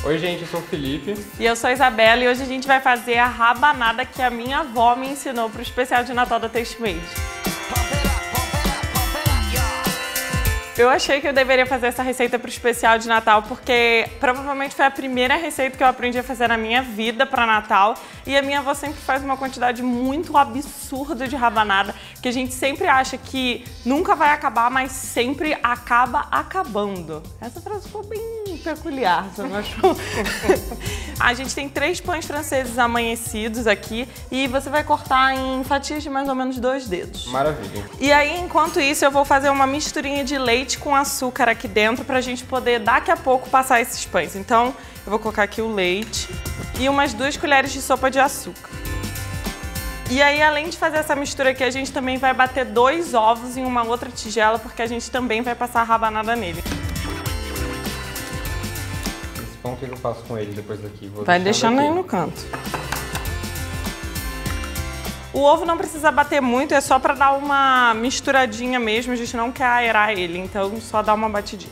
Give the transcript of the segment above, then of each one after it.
Oi gente, eu sou o Felipe. E eu sou a Isabela e hoje a gente vai fazer a rabanada que a minha avó me ensinou pro especial de Natal da Taste-Made. Eu achei que eu deveria fazer essa receita pro especial de Natal porque provavelmente foi a primeira receita que eu aprendi a fazer na minha vida para Natal e a minha avó sempre faz uma quantidade muito absurda de rabanada que a gente sempre acha que nunca vai acabar, mas sempre acaba acabando. Essa frase ficou bem peculiar, você não achou? A gente tem 3 pães franceses amanhecidos aqui e você vai cortar em fatias de mais ou menos 2 dedos. Maravilha. E aí, enquanto isso, eu vou fazer uma misturinha de leite com açúcar aqui dentro pra gente poder daqui a pouco passar esses pães. Então, eu vou colocar aqui o leite e umas 2 colheres de sopa de açúcar. E aí, além de fazer essa mistura aqui, a gente também vai bater 2 ovos em uma outra tigela, porque a gente também vai passar a rabanada nele. Esse pão, o que eu faço com ele depois daqui? Vai deixando aí no canto. O ovo não precisa bater muito, é só para dar uma misturadinha mesmo, a gente não quer aerar ele, então só dá uma batidinha.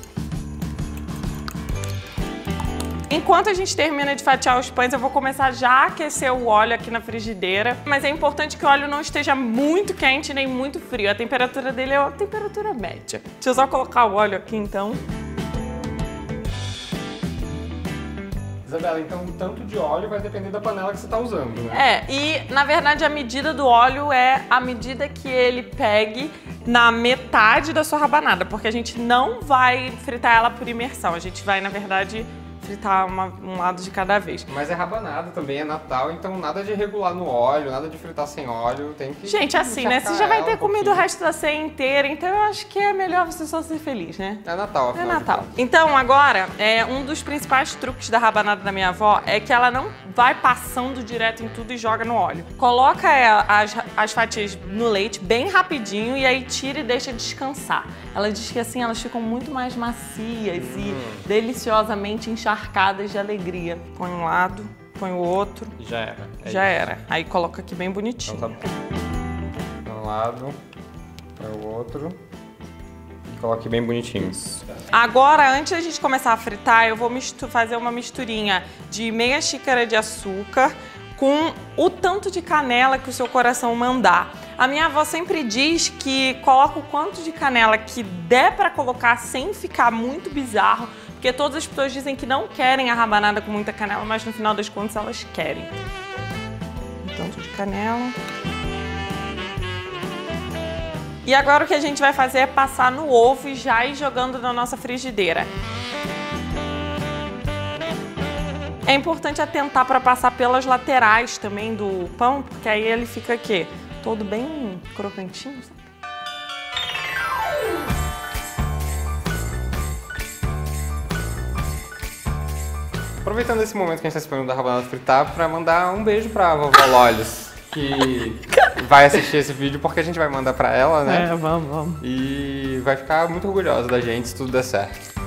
Enquanto a gente termina de fatiar os pães, eu vou começar já a aquecer o óleo aqui na frigideira, mas é importante que o óleo não esteja muito quente nem muito frio, a temperatura dele é a temperatura média. Deixa eu só colocar o óleo aqui então. Isabela, então o tanto de óleo vai depender da panela que você está usando, né? E na verdade a medida do óleo é a medida que ele pegue na metade da sua rabanada, porque a gente não vai fritar ela por imersão, a gente vai, na verdade, fritar um lado de cada vez. Mas é rabanada também, é Natal, então nada de regular no óleo, nada de fritar sem óleo, tem que... Gente, assim, né? Você já vai ter comido o resto da ceia inteira, então eu acho que é melhor você só ser feliz, né? É Natal, afinal. É Natal. Então, agora, um dos principais truques da rabanada da minha avó é que ela não vai passando direto em tudo e joga no óleo. Coloca as fatias no leite bem rapidinho e aí tira e deixa descansar. Ela diz que assim elas ficam muito mais macias e deliciosamente encharcadas de alegria. Põe um lado, põe o outro. Já era. Já era. Aí coloca aqui bem bonitinho. Então tá bom. Um lado, põe o outro. E coloque bem bonitinho. Agora, antes da gente começar a fritar, eu vou fazer uma misturinha de meia xícara de açúcar com o tanto de canela que o seu coração mandar. A minha avó sempre diz que coloca o quanto de canela que der pra colocar sem ficar muito bizarro, porque todas as pessoas dizem que não querem a rabanada com muita canela, mas no final das contas elas querem. Um tanto de canela. E agora o que a gente vai fazer é passar no ovo e já ir jogando na nossa frigideira. É importante atentar para passar pelas laterais também do pão, porque aí ele fica aqui, todo bem crocantinho, sabe? Aproveitando esse momento que a gente está esperando da rabanada fritar, para mandar um beijo para a vovó Lolis, que vai assistir esse vídeo porque a gente vai mandar para ela, né? Vamos. E vai ficar muito orgulhosa da gente se tudo der certo.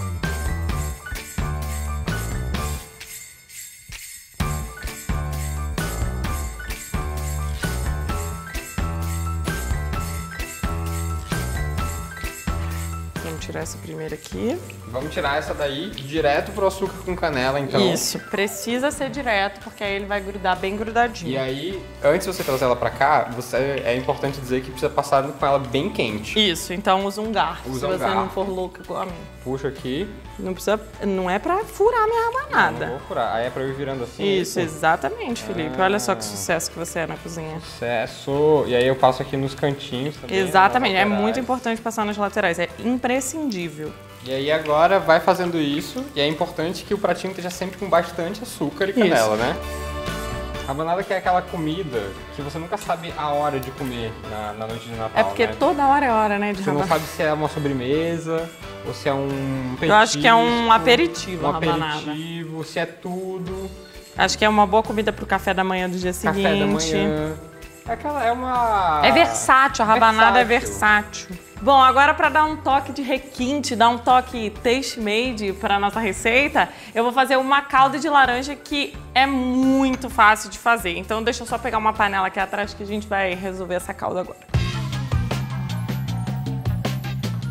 Vamos tirar essa primeira aqui. Vamos tirar essa daí direto pro açúcar com canela, então. Isso, precisa ser direto, porque aí ele vai grudar bem grudadinho. E aí, antes de você trazer ela pra cá, é importante dizer que precisa passar com ela bem quente. Isso, então usa um garfo, Usa se um você garfo. não for louca igual a mim. Puxa aqui. Não é pra furar minha rabanada. Não vou furar. Aí é pra eu ir virando assim. Isso, exatamente, Felipe. Olha só que sucesso que você é na cozinha. Sucesso. E aí eu passo aqui nos cantinhos também. Exatamente, é nas muito laterais. importante passar nas laterais, é imprescindível. E aí agora vai fazendo isso, e é importante que o pratinho esteja sempre com bastante açúcar e canela, né? Rabanada que é aquela comida que você nunca sabe a hora de comer na noite de Natal, É porque né? toda hora é hora, né, de Você não rabanada. sabe se é uma sobremesa, ou se é um petisco. Eu acho que é um aperitivo, um a rabanada. aperitivo, se é tudo. Acho que é uma boa comida pro café da manhã do dia seguinte. Café da manhã. É uma... É versátil, a rabanada é versátil. Bom, agora para dar um toque de requinte, dar um toque taste-made para nossa receita, eu vou fazer uma calda de laranja que é muito fácil de fazer. Então deixa eu só pegar uma panela aqui atrás que a gente vai resolver essa calda agora.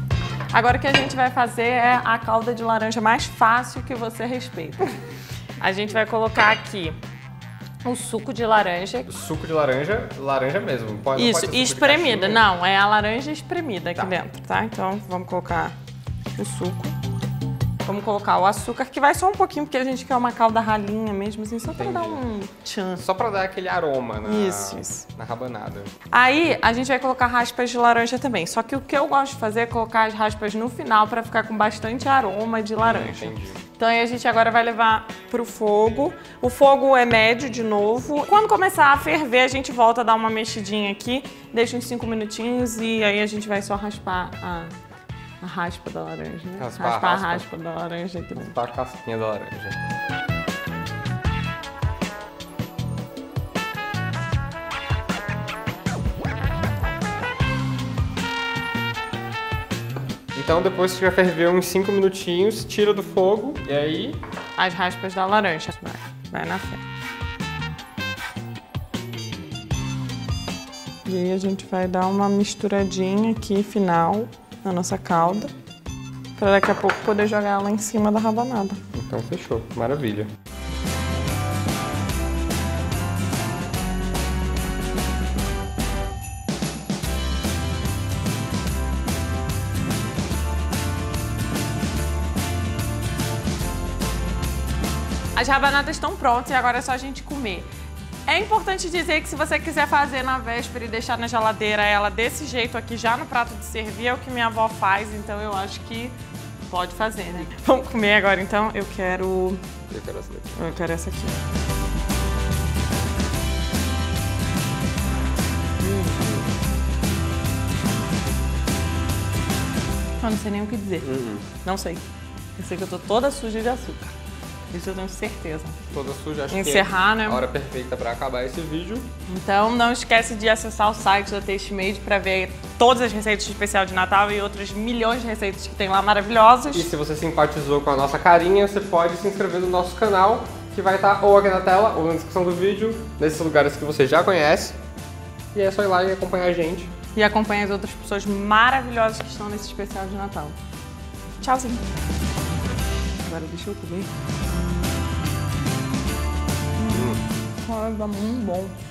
Agora o que a gente vai fazer é a calda de laranja mais fácil que você respeita. A gente vai colocar aqui o suco de laranja. Suco de laranja, laranja mesmo. Pode, isso, não pode ser espremida. de Não, é a laranja espremida aqui dentro, tá? Então vamos colocar o suco. Vamos colocar o açúcar, que vai só um pouquinho, porque a gente quer uma calda ralinha mesmo, assim, só pra dar um tchan. Só pra dar aquele aroma Isso. na rabanada. Aí, a gente vai colocar raspas de laranja também. Só que o que eu gosto de fazer é colocar as raspas no final pra ficar com bastante aroma de laranja. Entendi. Então aí a gente agora vai levar pro fogo. O fogo é médio de novo. Quando começar a ferver, a gente volta a dar uma mexidinha aqui, deixa uns 5 minutinhos e aí a gente vai só raspar a raspa da laranja, né? Raspar a raspa da laranja aqui dentro. Raspar a casquinha da laranja. Então depois que já ferveu uns 5 minutinhos, tira do fogo e aí... As raspas da laranja. Vai na frente. E aí a gente vai dar uma misturadinha aqui, final, na nossa calda, para daqui a pouco poder jogar ela em cima da rabanada. Então fechou, maravilha. As rabanadas estão prontas e agora é só a gente comer. É importante dizer que se você quiser fazer na véspera e deixar na geladeira ela desse jeito aqui, já no prato de servir, é o que minha avó faz, então eu acho que pode fazer, né? Vamos comer agora, então? Eu quero essa daqui. Eu quero essa aqui. Eu não sei nem o que dizer. Não sei. Eu sei que eu tô toda suja de açúcar. Isso eu tenho certeza. Toda suja, acho Encerrar, que é né? a hora perfeita para acabar esse vídeo. Então não esquece de acessar o site da TasteMade para ver todas as receitas de especial de Natal e outros milhões de receitas que tem lá maravilhosas. E se você simpatizou com a nossa carinha, você pode se inscrever no nosso canal, que vai estar ou aqui na tela ou na descrição do vídeo, nesses lugares que você já conhece. E é só ir lá e acompanhar a gente. E acompanha as outras pessoas maravilhosas que estão nesse especial de Natal. Tchauzinho. Agora deixa eu comer. Tá muito bom.